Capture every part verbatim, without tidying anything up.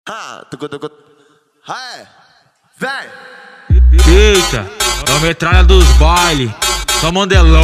Ha, tucu, tucu. Aê, vem! Eita, é a metralha dos baile, só mandelão.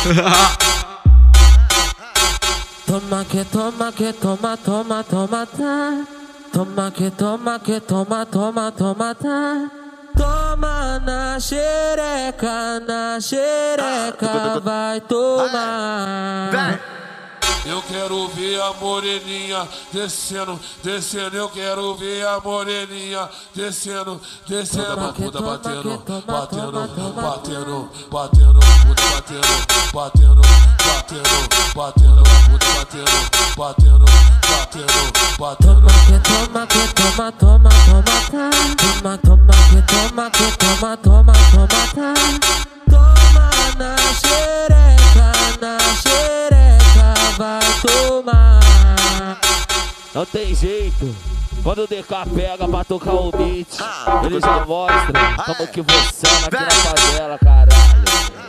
Toma que toma que toma, toma, toma, tá. Toma que toma que toma, toma, toma, tá. Toma na xereca, na xereca, vai tomar. Vem! Eu quero ver a moreninha descendo, descendo. Eu quero ver a moreninha descendo, descendo. A bunda batendo, batendo, batendo, batendo, bunda batendo, batendo, batendo, batendo, bunda batendo, batendo, batendo, batendo. Toma que toma que toma, toma, toma, tá. Toma, toma que toma que toma, toma, toma, tá. Toma na xereca, na xereca, vai tomar. Não tem jeito, quando o D K pega pra tocar o beat, ele já mostra como que funciona aqui na favela, caralho.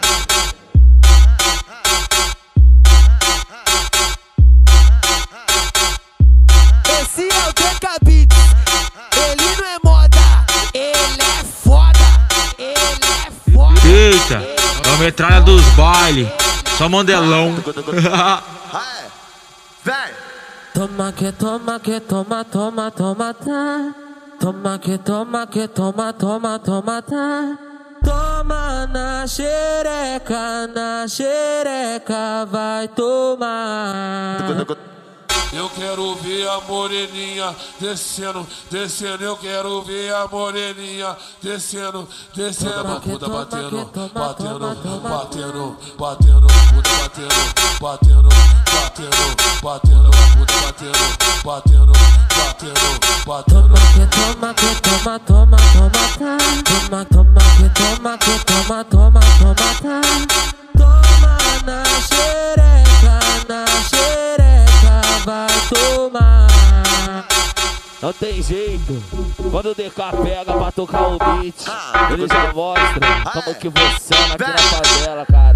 Esse é o D K Beats, ele não é moda, ele é foda, ele é foda. Eita, é a metralha dos baile, só mandelão. Aê, vem! Toma que toma que toma, toma, toma, tá. Toma que toma que toma, toma, toma, tá. Toma na xereca, na xereca, vai tomar. Eu quero ver a moreninha descendo, descendo. Eu quero ver a moreninha descendo, descendo. A bunda batendo, batendo, batendo, batendo, bunda batendo, batendo, batendo, batendo, bunda batendo, batendo, batendo, batendo. Toma que toma que toma, toma, toma, tá. Toma, toma que toma que toma, toma, toma, tá. Toma na xereca, na xereca, vai tomar. Não tem jeito, quando o D K pega pra tocar o beat, ele já mostra como que funciona aqui na favela, cara.